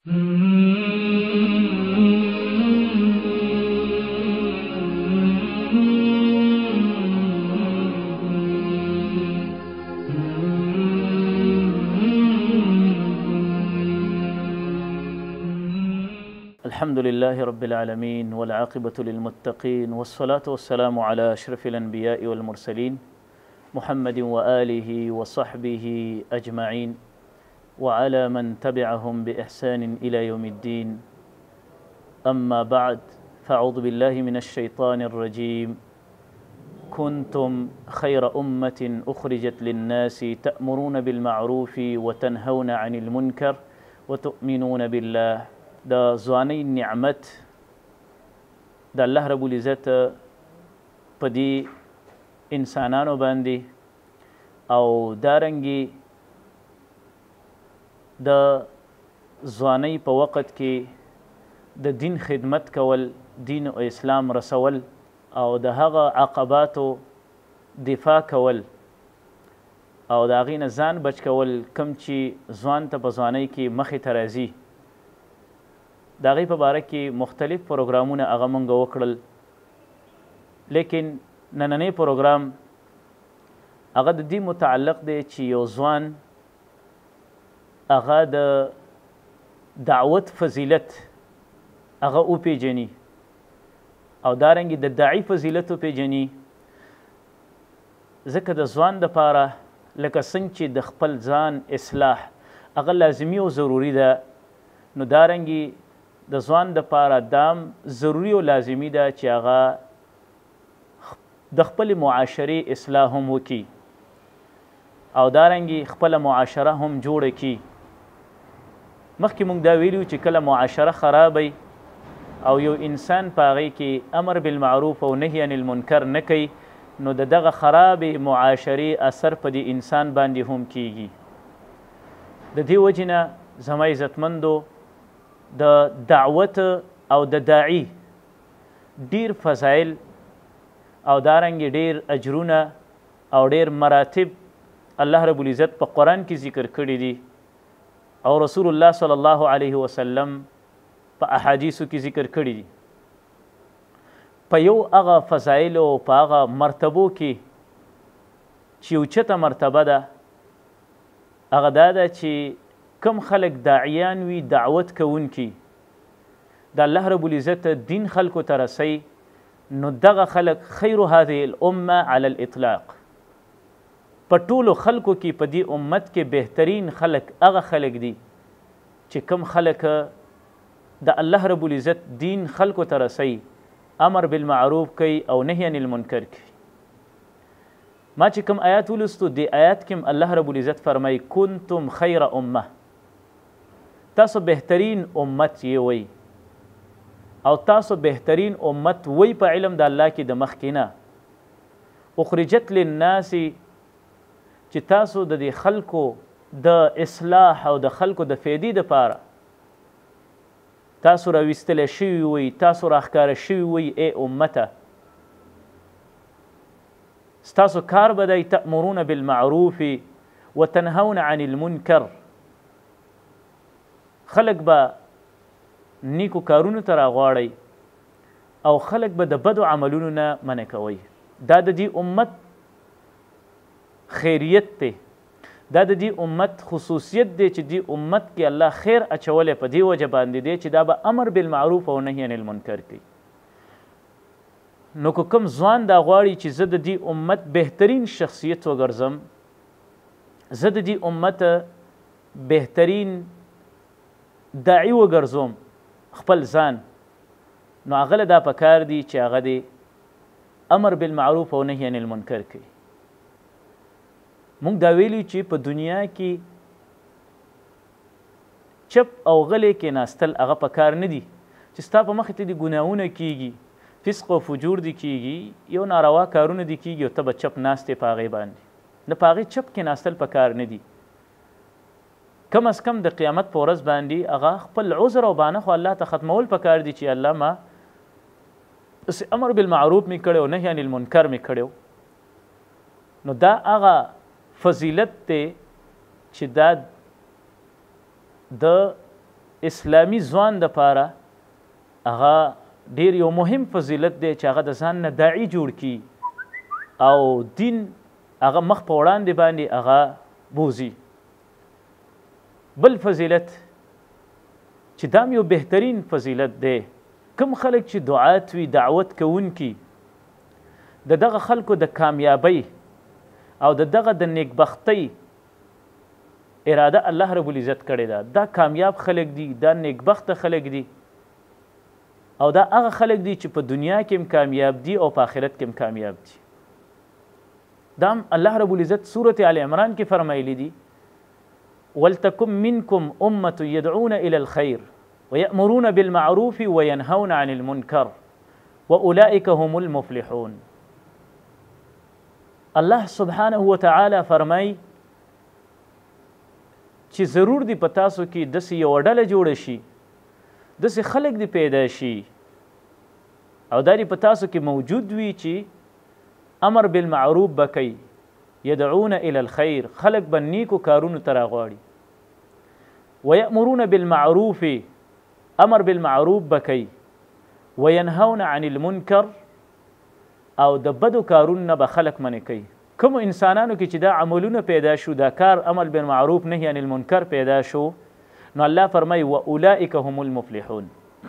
الحمد لله رب العالمين والعاقبة للمتقين والصلاة والسلام على أشرف الأنبياء والمرسلين محمد وآله وصحبه أجمعين وعلى من تبعهم بإحسان إلى يوم الدين. أما بعد، فأعوذ بالله من الشيطان الرجيم. كنتم خير أمة أخرجت للناس تأمرون بالمعروف وتنهون عن المنكر وتؤمنون بالله. د ځوانۍ نعمت د الله رب العزت په دې انسانانو باندې او دارنګې د ځوانۍ په وخت کې د دین خدمت کول، دین او اسلام رسول او د هغه عقباتو دفاع کول او د هغې نه ځان بچ کول کوم چې ځوان ته په ځوانۍ کې مخې ته راځي. د هغې په باره کې مختلف پروګرامونه هغه موږ وکړل، لیکن نننی پروګرام هغه د دې متعلق دی چې یو ځوان هغه د دعوت فضیلت هغه وپېژني او دارنګې د داعي فضیلت وپېژني، ځکه د ځوان دپاره لکه څنګه چې د خپل ځان اصلاح هغه لازمي او ضروري ده، نو دارنګې د ځوان دپاره دام ضروري او لازمي ده چې هغه د خپلې معاشرې اصلاح هم وکړي او دارنګې خپله معاشره هم جوړه کړي. مخکې موږ دا ویلي چې کله معاشره خرابی او یو انسان په هغې کې امر بالمعروف او نهي عن المنکر نه کوي، نو د دغه خرابې معاشرې اثر په دې انسان باندې هم کیږي. د دې وجې نه زما عزتمندو د دعوت او د داعي ډیر فضایل او دارنګې ډیر اجرونه او ډیر مراتب الله رب العزت په قرآن کې ذکر کړي دي او رسول الله صلی الله علیه وسلم په احادیثو کې ذکر کړي دي. په یو هغه فضایلو په هغه مرتبو کې چې اوچته مرتبه ده هغه دا ده چې کم خلق داعیان وي، دعوت کوونکي د الله رب العزت دین خلکو ته رسوي، نو دغه خلق خیر هذه الامه علی الاطلاق. په ټولو خلکو کې په دې امت کې بهترین خلق هغه خلق دي چې کم خلق د الله رب العزت دین خلکو ته رسوي، امر بالمعروف کوي او نهي عن المنکر کوي. ما چې کوم آیات ولستو دې آیات کې الله رب العزت فرمایي کنتم خیر امه، تاسو بهترین امت یې وی او تاسو بهترین امت وی په علم د الله کې د مخکې نه. اخرجت للناس چې تاسو د دې خلکو د اصلاح او د خلکو د فیدې دپاره تاسو راویستلی شوي وی، تاسو راښکاره شوي وی ای امته. ستاسو کار به دی تأمرون بالمعروف وتنهون عن المنکر، خلق به نیکو کارونو ته راغواړئ او خلق به د بدو عملونو نه منع کوئ. دا د دې امت خیریت دی، دا د دې امت خصوصیت دی چې دې امت کې الله خیر اچولی په دې وجه باندې دی چې دا به امر بالمعروف او نهي عن المنکر کوي. نو که کوم ځوان دا غواړي چې زه د دې امت بهترین شخصیت وګرځم، زه د دې امت بهترین داعي وګرځوم خپل ځان، نو هغه له دا پکار دی چې هغه دی امر بالمعروف او نهي عن المنکر کوي. موږ دا ویلي چې په دنیا کې چپ او غلی کېناستل هغه پکار نه دي چې ستا په مخې ته دي ګناهونه کیږي، فسق او فجور دي کیږي، یو ناروا کارونه دي کیږي او ته به چپ ناستې په هغې باندې، نه په هغې چپ کېناستل پکار نه دي. کم از کم د قیامت په ورځ باندې هغه خپل عذر او بانه خو الله ته ختمول پکار دي چې الله ما امر بالمعروف می کړی او نهي عن المنکر می کړی. نو دا هغه فضیلت دی چې دا د اسلامي ځوان دپاره هغه ډیر یو مهم فضیلت دی چې هغه د ځان نه داعي جوړ کړي او دین هغه مخ په وړاندې باندې هغه بوزي. بل فضیلت چې دام یو بهترین فضیلت دی، کوم خلک چې دعات وي، دعوت کوونکي، د دغه خلکو د کامیابی او د دغه د نیکبختۍ اراده الله رب العزت کړې ده. دا کامیاب خلک دي، دا نیکبخته خلک دي او دا هغه خلک دي چې په دنیا کې هم کامیاب دي او په آخرت کې هم کامیاب دي. دا الله رب العزت سورة آل عمران کې فرمایلی دي وَلْتَكُمْ مِنْكُمْ أُمَّةٌ يَدْعُونَ إِلَى الْخَيْرِ وَيَأْمُرُونَ بِالْمَعْرُوفِ وَيَنْهَوْنَ عَنِ الْمُنْكَرِ وَأُولَئِكَ هُمُ الْمُفْلِحُونَ. الله سبحانه وتعالی فرمای چې ضرور دی په تاسو کې داسې یوه ډله جوړه شي، داسې خلک دی پیدا شي او دا دی په تاسو کې موجود وي چې امر بالمعروف به کوي، یدعون الی الخیر، خلک به نیکو کارونو ته راغواړي، ویأمرون بالمعروف، امر بالمعروف به کوي، وینهون عن المنکر، او د بدو کارونو نه به خلک منع کوي. کوم انسانانو کې چې دا عملونه پیدا شو، دا کار امر بالمعروف نهی عن المنکر پیدا شو، نو الله فرمای واولئک هم المفلحون.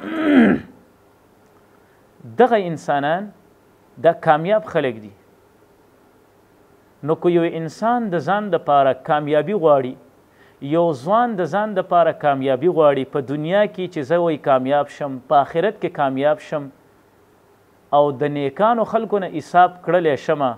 دغه انسانان دا کامیاب خلک دي. نو که یو انسان د ځان دپاره کامیابي غواړي، یو ځوان د ځان دپاره کامیابي غواړي، په دنیا کې چې زه وی کامیاب شم، په آخرت کې کامیاب شم او د نیکانو خلکو نه حساب کړلی شمه،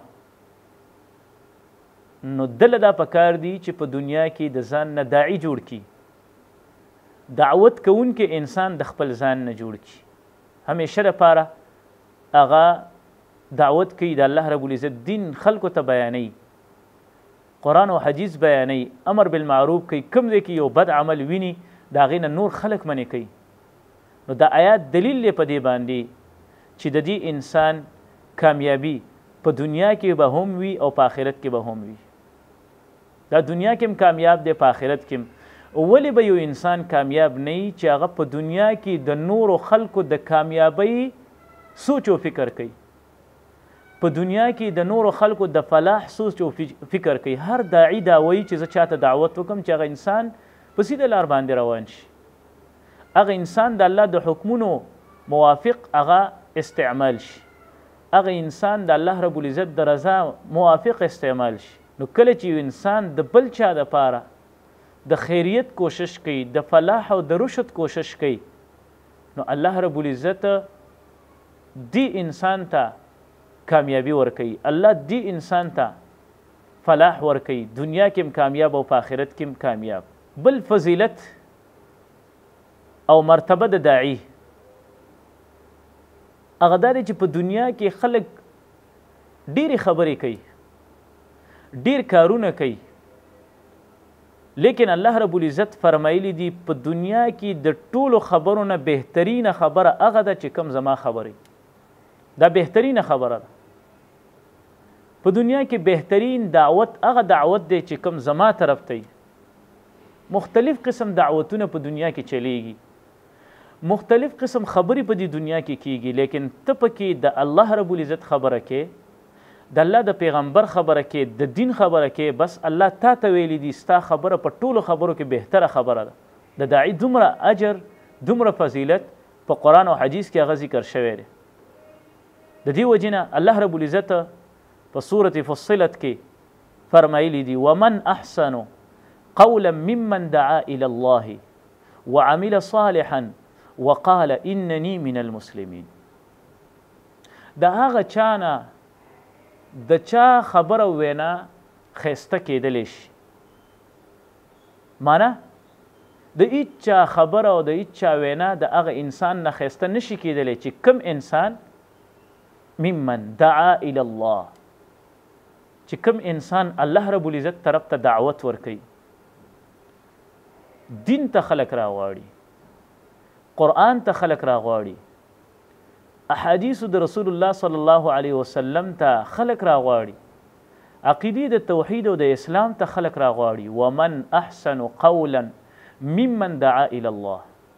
نو دله دا پکار دی چې په دنیا کې د ځان نه داعي جوړ کړي، دعوت کوونکی انسان د خپل ځان نه جوړ کړي، همیشه دپاره هغه دعوت کوي، د الله رب العزت دین خلکو ته بیانوي، قرآن او حدیث بیانوي، امر بالمعروف کوي، کوم ځای کې یو بد عمل ویني د هغې نه نور خلک منې کوي. نو دا آیات دلیل دی په دې باندې چې د دې انسان کامیابی په دنیا کې به هم وي او په آخرت کې به هم وي. دا دنیا کې هم کامیاب دی، په آخرت کې هم. ولې به یو انسان کامیاب نه وي چې هغه په دنیا کې د نورو خلکو د کامیابۍ سوچ او فکر کوي، په دنیا کې د نورو خلکو د فلاح سوچ او فکر کوي. هر داعي دا وایي چې زه چاته دعوت وکړم چې هغه انسان په سیده لار باندې روان شي، هغه انسان د الله د حکمونو موافق هغه استعمال شي، هغه انسان د الله رب العزت د رضا موافق استعمال شي. نو کله چې یو انسان د بل چا دپاره د خیریت کوشش کوي، د فلاح او د رشد کوشش کوي، نو الله رب العزت دی انسان ته کامیابی ورکوي، الله دی انسان ته فلاح ورکوي، دنیا کې هم کامیاب او په آخرت کې هم کامیاب. بل فضیلت او مرتبه د داعي هغه دا دی چې په دنیا کې خلک ډېرې خبرې کوي، ډېر کارونه کوي، لیکن الله رب العزت فرمایلی دي په دنیا کې د ټولو خبرو نه بهترینه خبره هغه ده چې کوم زما خبرې، دا بهترینه خبره ده. په دنیا کې بهترین دعوت هغه دعوت دی چې کوم زما طرف ته مختلف قسم دعوتونه په دنیا کې چلیږي، مختلف قسم خبرې په دې دنیا کې کیږي، لیکن ته پکې د الله رب العزت خبره کې، د الله د پیغمبر خبره کې، د دین خبره کې، بس الله تا ته ویلی دي ستا خبره په ټولو خبرو کې بهتره خبره ده. د داعي دومره اجر، دومره فضیلت په قرآن او حدیث کې هغه ذکر شوی دی. د دې وجې نه الله رب العزت په سورة فصلت کې فرمایلی دي ومن احسن قولا ممن دعا الى الله وعمل صالحا وقال انني من المسلمین. د هغه چانه د چا خبره وینا ښایسته کیدلی شي، معنی د هیچا خبره او د هیچا وینا د هغه انسان نه ښایسته نشي کیدلی چې کوم انسان ممن دعا الى الله، چې کوم انسان الله رب العزت طرف ته دعوت ورکوي، دین ته خلک راغواړي، قرآن ته خلک راغواړي، احادیثو د رسول الله صلی الله علیه وسلم ته خلک راغواړي، عقیدې د توحید او د اسلام ته خلک راغواړي. ومن احسن قولا ممن دعا الى الله،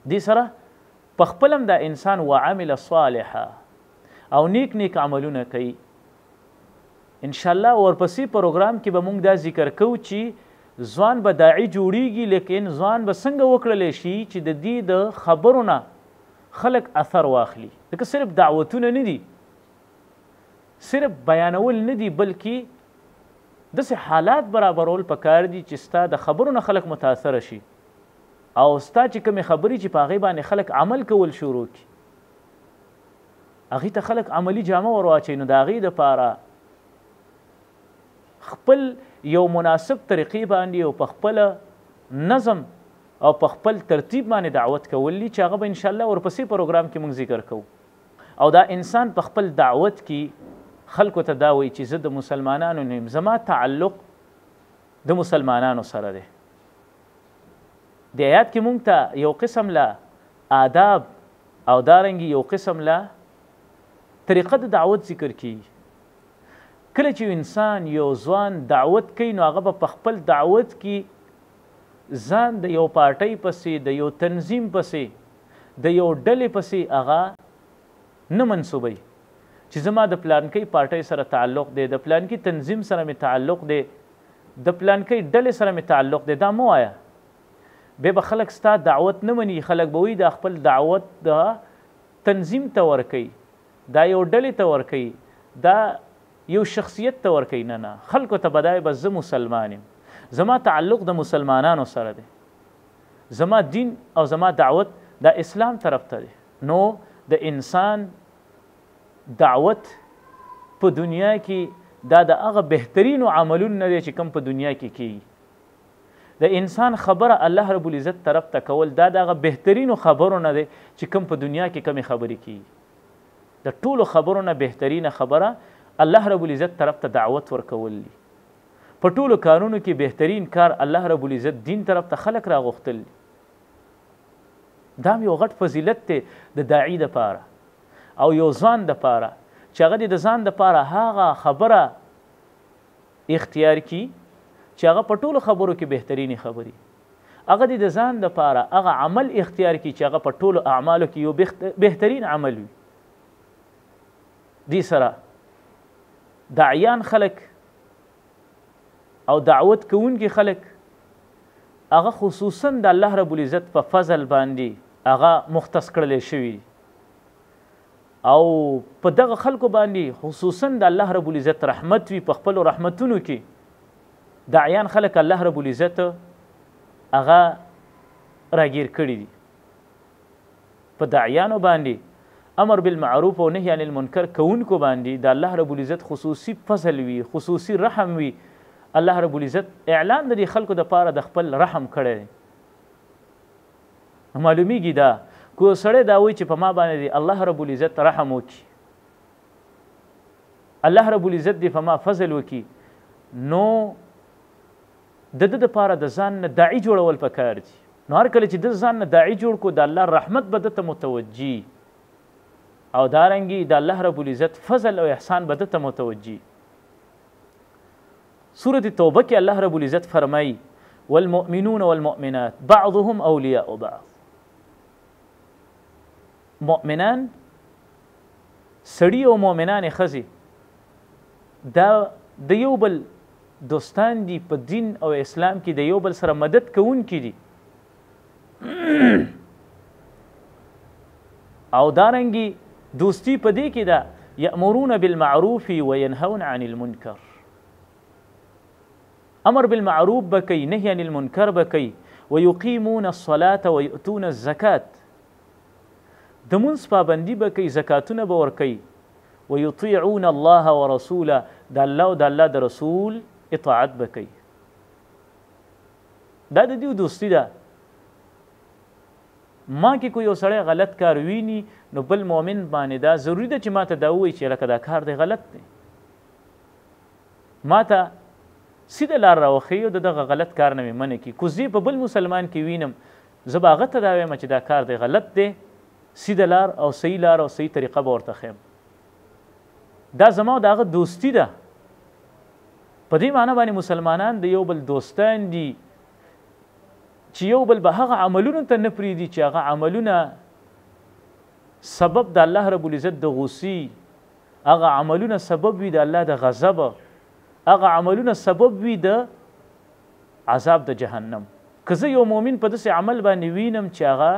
دې سره په خپل هم دا انسان وعمل صالحا او نیک نیک عملونه کوي. انشاءالله ورپسې پروګرام کې به موږ دا ذکر کوو چې ځوان به داعي جوړیږي، لیکن ځوان به څنګه وکړلی شي چې د دې د خبرو نه خلک اثر واخلي. ځکه صرف دعوتونه نه دي، صرف بیانول نه دي، بلکې داسې حالات برابرول پکار دي چې ستا د خبرو نه خلک متاثره شي او ستا چې کومې خبرې چې په هغې باندې خلک عمل کول شروع کړي، هغې ته خلک عملي جامه ور واچوي. نو د هغې دپاره خپل یو مناسب طریقې باندې او په خپله نظم او په خپل ترتیب باندې دعوت کول دي چې هغه به انشاءالله ورپسې پروګرام کې موږ ذکر کوو. او دا انسان په خپل دعوت کې خلکو ته دا وایي چې زه د مسلمانانو نه یم، زما تعلق د مسلمانانو سره دی. د آیات کې موږ ته یو قسم له آداب او دارنګې یو قسم له طریقه د دعوت ذکر کیږي. کله چې انسان یو ځوان دعوت کوي نو هغه به په خپل دعوت کې ځان د یو پارټۍ پسې، د یو تنظیم پسې، د یو ډلې پسې هغه نه منصوبوي چې زما د پلانکۍ پارټۍ سره تعلق دی، د پلانکۍ تنظیم سره مې تعلق دی، د پلانکۍ ډلې سره مې تعلق دی. دا مه وایه، بیا به خلک ستا دعوت نه مني. خلک به وایي دا خپل دعوت د تنظیم ته ورکوي، دا یو ډلې ته ورکوي، دا یو شخصیت ته ورکوي. نه، خلکو ته بدای به زه مسلمان یم، زما تعلق د مسلمانانو سره دی، زما دین او زما دعوت د اسلام طرف ته دی. نو د انسان دعوت په دنیا کې دا د هغه بهترینو عملونو نه دی چې کوم په دنیا کې کیږي. د انسان خبره الله رب العزت طرف ته کول دا د هغه بهترینو خبرو نه دی چې کوم په دنیا کې کمې خبرې کیږي. د ټولو خبرو نه بهترینه خبره الله رب العزت طرف ته دعوت ورکول دي. په ټولو کارونو کې بهترین کار الله رب العزت دین طرف ته خلک راغوښتل دي. دا یو غټ فضیلت دی د داعي دپاره او یو ځوان دپاره چې هغه د ځان دپاره هغه خبره اختیار کړي چې هغه په ټولو خبرو کې بهترینې خبرې، هغه د ځان دپاره هغه عمل اختیار کړي چې هغه په ټولو اعمالو کې یو بهترین عمل وي. دې سره داعیان خلک او دعوت کوونکي خلک هغه خصوصا د الله رب العزت په فضل باندې هغه مختص کړلی شوي او په دغه خلکو باندې خصوصا د الله رب العزت رحمت وي. په خپلو رحمتونو کې داعیان خلک الله رب العزت هغه راګیر کړي دي. په داعیانو باندې امر بالمعروف او نهي عن المنکر کوونکو باندې د الله رب العزت خصوصي فضل وي، خصوصي رحم وي. الله رب العزت اعلان د دې خلکو دپاره د خپل رحم کړی دی. معلومیږي دا کو سړی دا وایي چې په ما باندې الله رب العزت رحم وکړي، الله رب العزت دې په ما فضل وکړي، نو د ده دپاره د ځان نه داعي جوړول پکار دي. نو هر کله چې د ځان نه داعي جوړ کو د الله رحمت به ده ته متوجي او دارنګي د الله رب العزت فضل او احسان به ده ته متوجي. سورة توبه کې الله رب العزت فرمایي والمؤمنون والمؤمنات بعضهم اولیاء بعض. مؤمنان سړي او مؤمنان ښځې دا د یو بل دوستان دي، په دین او اسلام کې د یو بل سره مدد کوونکي دي او دارنګي دوستی په دې کې ده یأمرون بالمعروف وینهون عن المنکر. امر بالمعروف بکی، نهی عن المنکر بکی، ویقیمون الصلاة ویؤتون الزکات، د مونځ پابندي بکی، زکاتونه به ورکوي. ویطیعون الله ورسوله، د الله او د الله د رسول اطاعت بکی. دا د دې دوستی ده. ما کې کوئی یو سړی غلط کار ویني نو بل مؤمن باندې دا ضروري ده چې ما ته دا ووایي چې لکه دا کار دی غلط دی، ما ته سیده لار راوښیي او د دغه غلط کار نه مې منع کړي. کو زه په بل مسلمان کې وینم زه به هغه ته دا وایم چې دا کار دی غلط دی، سیده لار او صحیح لار او صحیح طریقه به ورته ښیم. دا زما او د هغه دوستي ده. په دې معنی باندې مسلمانان د یو بل دوستان دي چې یو بل به هغه عملونو ته نه پرېږدي چې هغه عملونه سبب د الله رب العزت د غوسې، هغه عملونه سبب وي د الله د غضب، هغه عملونه سبب وي د عذاب د جهنم. که زه یو مؤمن په داسې عمل باندې وینم چې هغه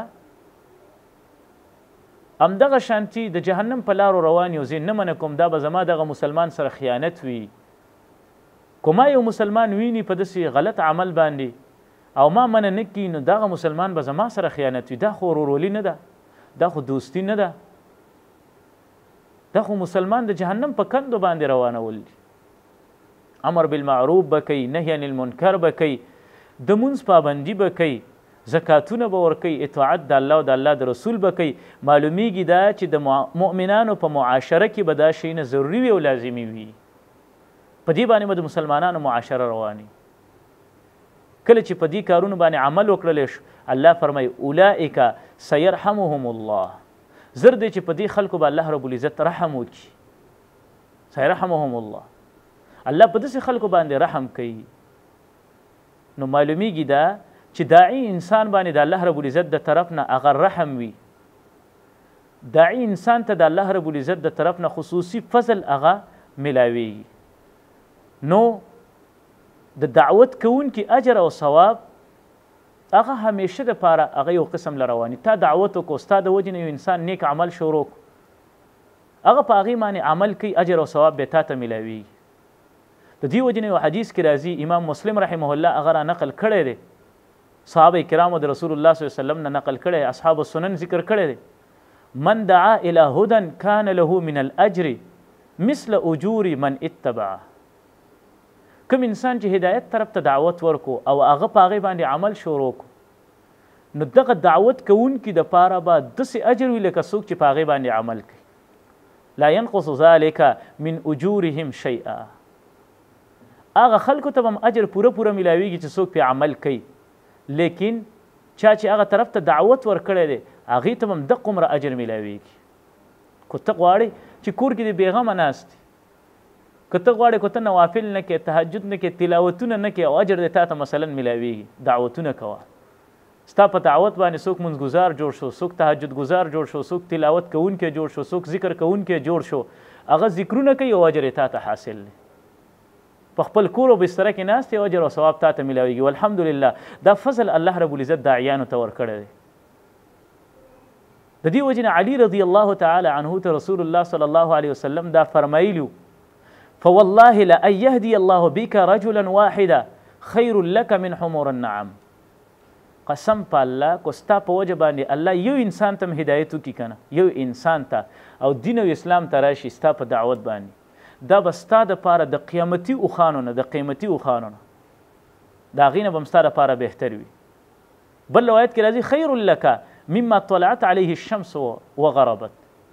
همدغه شانتي د جهنم په لارو روان یو، زه نه منع کوم دا به زما دغه مسلمان سره خیانت وي. که ما یو مسلمان ویني په داسې غلط عمل باندې او ما منع نه کړي، نو دغه مسلمان به زما سره خیانت وي. دا خو ورورولي نه ده، دا خو دوستي نه ده، دا خو مسلمان د جهنم په کندو باندې روانول دي. امر بالمعروف به کوي، نهي عن المنکر به کوي، د مونځ پابندي به کوي، زکاتونه به ورکوي، اطاعت د الله او د الله د رسول به کوي. معلومیږي دا چې د مؤمنانو په معاشره کې به دا شی نه ضروري وي او لازمي وي. په دې باندې به د مسلمانانو معاشره رواني. کله چې په دې کارونو باندې عمل وکړلی شو، الله فرمایي اولئک سیرحمهم الله، زر دی چې په دې خلکو به الله رب العزت رحم وکړي. سیرحمهم الله، الله په داسې خلکو باندې رحم کوي. نو معلومیږي دا چې داعي انسان باندې د الله رب العزت د طرف نه هغه رحم وي. داعي انسان ته د الله رب العزت د طرف نه خصوصي فضل هغه ملاویږي. نو د دعوت کوونکي اجر او ثواب هغه همیشه د پاره هغه یو قسم لرواني. تا دعوت وکړو، ستا د وجې نه یو انسان نیک عمل شروع کړو، هغه په هغې باندې عمل کوي، اجر او ثواب به تا ته ملاویږي. د دې وجې نه یو حدیث کې راځي، امام مسلم رحمه الله هغه را نقل کړی دی، صحابه کرامو د رسول الله صلی الله علیه وسلم نه نقل کړی، اصحاب السنن ذکر کړی دی. من دعا الى هدى كان له من الاجر مثل اجور من اتبعه. کوم انسان چې هدایت طرف ته دعوت ورکو او هغه په هغې باندې عمل شروع کو، نو دغه دعوت کوونکي دپاره به داسې اجر وي لکه څوک چې په هغې باندې عمل کوي. لا ينقص ذلك من اجورهم شیئا. هغه خلکو ته به هم اجر پوره پوره میلاویږي چې څوک پې عمل کوي، لیکن چا چې هغه طرف ته دعوت ورکړی دی هغې ته به هم دغه عمره اجر میلاویږي. که ته غواړې چې کور کې دې بېغمه ناست، که ته غواړې که ته نوافل نه کې، تهجد نه کې، تلاوتونه نه کې او اجر دې تا ته مثلا میلاویږي، دعوتونه کوه. ستا په دعوت باندې څوک منځګزار جوړ شو، څوک تهجد گزار جوړ شو، څوک تلاوت کوونکی جوړ شو، څوک ذکر کوونکی جوړ شو، هغه ذکرونه کوي او اجر یې تا ته حاصل دی. په خپل کور او بستره کې ناست یې اجر او ثواب تا ته میلاویږي. والحمدلله دا فضل الله رب العزت داعیانو ته ورکړی دی. د دې وجې نه علي رضی الله تعالی عنه ته رسول الله صلی الله علیه وسلم دا فرمایلي، فوالله لأن يهدي الله بك رجلا واحدا خير لك من حمور النعم. قسم په الله کو ستا په وجه باندې الله یو انسان ته هدایت وکړي که نه، یو انسان ته او دین او اسلام ته راشي ستا په دعوت باندې، دا به ستا دپاره د قیامتي اوښانو نه، د قیمتي اوښانو نه، د هغې نه به هم ستا دپاره بهتر وي. بل روایت کې راځي خیر لک مما طلعت علیه الشمس وغربت.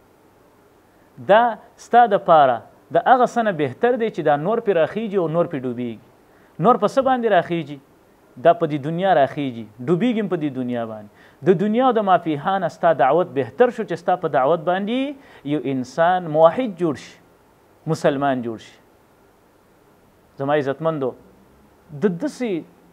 دا ستا دپاره د هغه څه نه بهتر دی چې دا نور پې راخیږي او نور پې ډوبیږي. نور په څه باندې راخیږي؟ دا په دې دنیا راخیږي، ډوبیږي هم په دې دنیا باندې. د دنیا او د مافیها نه ستا دعوت بهتر شو چې ستا په دعوت باندې یو انسان موحد جوړ شي، مسلمان جوړ شي. زما عزتمندو، د داسې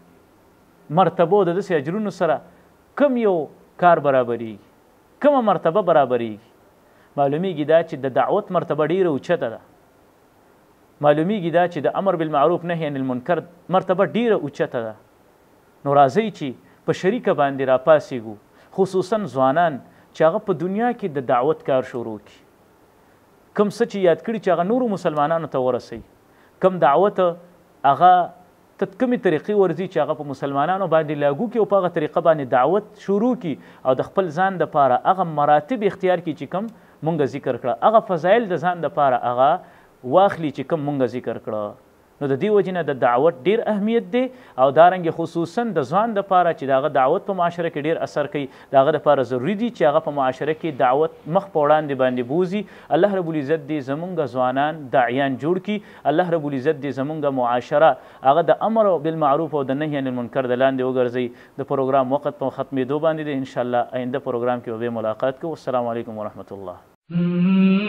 مرتبو د داسې اجرونو سره کم یو کار برابریږي، کومه مرتبه برابریږي؟ معلومیږي دا چې د دعوت مرتبه ډیره اوچته ده. معلومیږي دا چې د امر بالمعروف نهي عن المنکر مرتبه ډیره اوچته ده. نو راځئ چې په شریکه باندې راپاڅېږو، خصوصا ځوانان چې هغه په دنیا کې د دعوت کار شروع کړي. کم څه چې یاد کړي چې هغه نورو مسلمانانو ته ورسوي، کم دعوت هغه ته کومې طریقې ورځي چې هغه په مسلمانانو باندې لاګو کړي او په هغه طریقه باندې دعوت شروع کړي او د خپل ځان دپاره هغه مراتب اختیار کړي چې کوم مونږ ذکر کړه، هغه فضایل د ځان دپاره هغه واخلي چې کوم مونږ ذکر کړه. نو د دې وجې نه د دعوت ډیر اهمیت دی او دارنګې خصوصا د ځوان دپاره چې د هغه دعوت په معاشره کې ډیر اثر کوي، د هغه دپاره ضروري دي چې هغه په معاشره کې دعوت مخ په وړاندې باندې بوځي. الله رب العزت دې زمونږ ځوانان داعیان جوړ کړي. الله رب العزت دې زمونږ معاشره هغه د امر بالمعروف او د نهي عن المنکر د لاندې وګرځوي. د پروګرام وخت په ختمېدو باندې دی، انشاءالله آینده پروګرام کې به ملاقات کوو. السلام علیکم ورحمة الله.